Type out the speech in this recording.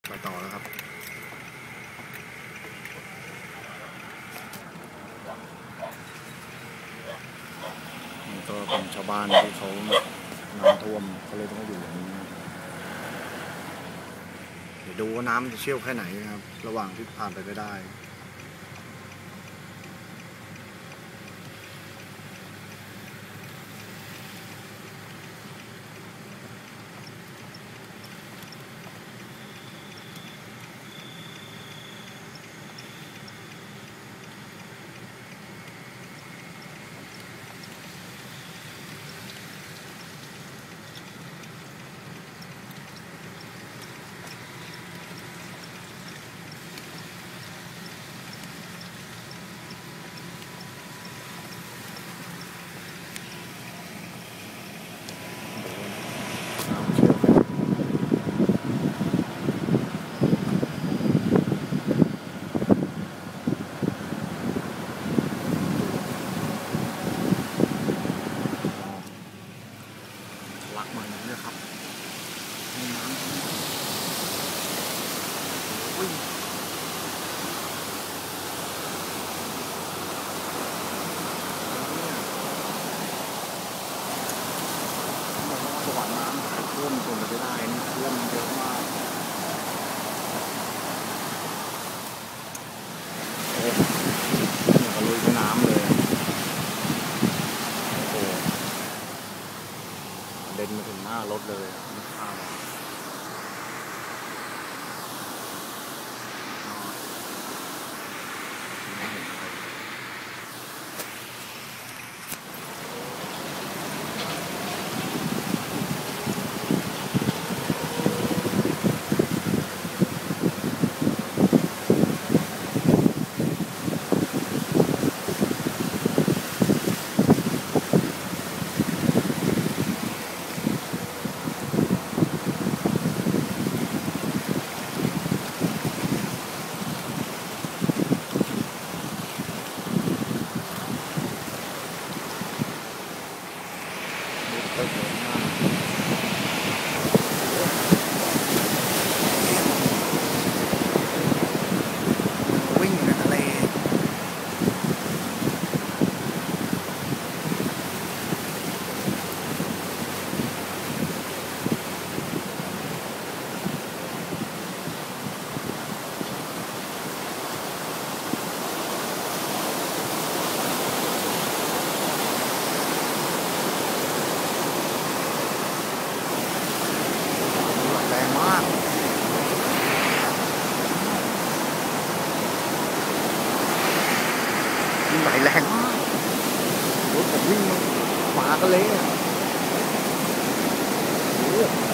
ไปต่อแล้วครับนี่ก็เป็นชาวบ้านที่เขาน้ำท่วมเขาเลยต้องอยู่อย่างนี้นะเดี๋ยวดูว่าน้ำจะเชี่ยวแค่ไหนนะครับระหว่างที่ผ่านไปได้น้ำเชี่ยวลักมาอย่างนี้ครับให้น้ำวิ่งสว่างน้ำท่วมจนไปได้นี่ท่วมเยอะมากโอ้เนี่ยก็ลุยกับน้ำเลยโอ้เด่นมาถึงหน้ารถเลยไม่ข้ามเติมเลยมากวิ่งในทะเลแรงมากวิ่งไหลแรงมากรถผมวิ่งมาก็เละ